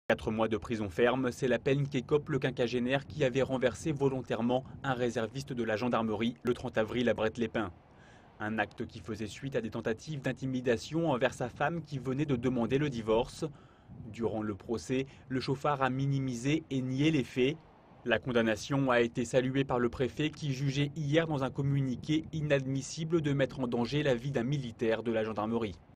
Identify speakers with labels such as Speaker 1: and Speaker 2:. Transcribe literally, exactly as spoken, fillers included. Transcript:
Speaker 1: Quatre mois de prison ferme, c'est la peine qu'écope le quinquagénaire qui avait renversé volontairement un réserviste de la gendarmerie le trente avril à Bret-les-Pins. Un acte qui faisait suite à des tentatives d'intimidation envers sa femme qui venait de demander le divorce. Durant le procès, le chauffard a minimisé et nié les faits. La condamnation a été saluée par le préfet qui jugeait hier dans un communiqué inadmissible de mettre en danger la vie d'un militaire de la gendarmerie.